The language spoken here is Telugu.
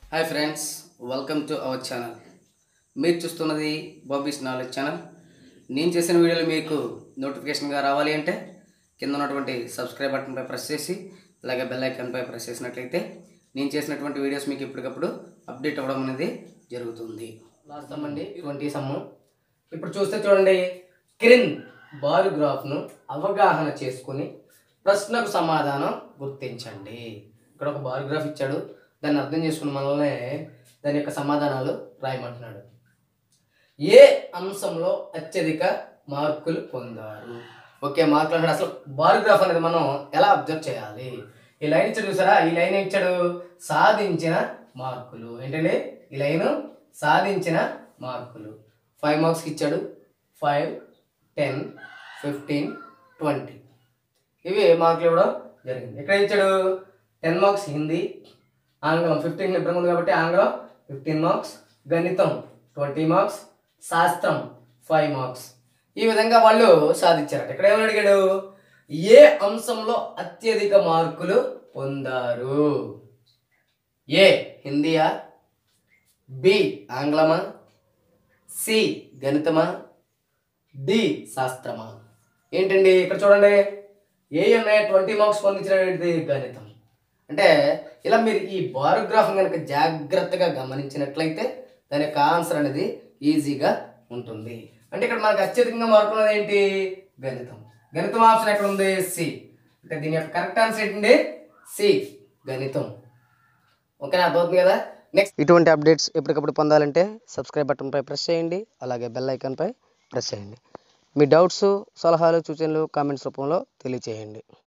Hi friends, welcome to our channel. మీరు చూస్తున్నది బాబీస్ నాలెడ్జ్ ఛానల్. నేను చేసిన వీడియోలు మీకు నోటిఫికేషన్గా రావాలి అంటే కింద ఉన్నటువంటి సబ్స్క్రైబ్ బటన్పై ప్రెస్ చేసి అలాగే బెల్ ఐకాన్పై ప్రెస్ చేసినట్లయితే నేను చేసినటువంటి వీడియోస్ మీకు ఎప్పటికప్పుడు అప్డేట్ అవ్వడం అనేది జరుగుతుంది. లాస్ట్ సమ్ అండి 20 సమ్. ఇప్పుడు చూస్తే చూడండి, క్రింద్ బారోగ్రాఫ్ను అవగాహన చేసుకుని ప్రశ్నకు సమాధానం గుర్తించండి. ఇక్కడ ఒక బారోగ్రాఫ్ ఇచ్చాడు, దాన్ని అర్థం చేసుకుని మనల్ని దాని యొక్క సమాధానాలు రాయమంటున్నాడు. ఏ అంశంలో అత్యధిక మార్కులు పొందారు? ఓకే, మార్కులు అంటే అసలు బారోగ్రాఫ్ అనేది మనం ఎలా అబ్జర్వ్ చేయాలి? ఈ లైన్ ఇచ్చాడు చూసారా, ఈ లైన్ ఇచ్చాడు సాధించిన మార్కులు. ఏంటండి ఈ లైన్? సాధించిన మార్కులు. 5 మార్క్స్కి ఇచ్చాడు. 5, 10, 15, 20 ఇవి మార్కులు ఇవ్వడం జరిగింది. ఇక్కడ ఇచ్చాడు 10 మార్క్స్ హిందీ, ఆంగ్లం 15 ఇబ్బంది ఉంది కాబట్టి ఆంగ్లం 15 మార్క్స్, గణితం 20 మార్క్స్, శాస్త్రం 5 మార్క్స్. ఈ విధంగా వాళ్ళు సాధించారట. ఇక్కడ ఏమని అడిగాడు? ఏ అంశంలో అత్యధిక మార్కులు పొందారు? ఏ హిందీయా, బి ఆంగ్లమా, సి గణితమా, డి శాస్త్రమా? ఏంటండి ఇక్కడ చూడండి, ఏ ఉన్నాయి 20 మార్క్స్ పొందించినది గణితం. అంటే ఇలా మీరు ఈ బారోగ్రాఫ్ కనుక జాగ్రత్తగా గమనించినట్లయితే దాని యొక్క ఆన్సర్ అనేది ఈజీగా ఉంటుంది. అంటే ఇక్కడ మనకు అత్యధికంగా మార్కులు అనేది ఏంటి? గణితం. గణితం ఆప్షన్ ఎక్కడ ఉంది? సి. అంటే దీని యొక్క కరెక్ట్ ఆన్సర్ ఏంటండి? సి గణితం. ఓకేనా, అర్థమవుతుంది కదా? నెక్స్ట్ ఇటువంటి అప్డేట్స్ ఎప్పటికప్పుడు పొందాలంటే సబ్స్క్రైబ్ బటన్పై ప్రెస్ చేయండి, అలాగే బెల్ ఐకాన్పై ప్రెస్ చేయండి. మీ డౌట్స్, సలహాలు, సూచనలు కామెంట్స్ రూపంలో తెలియచేయండి.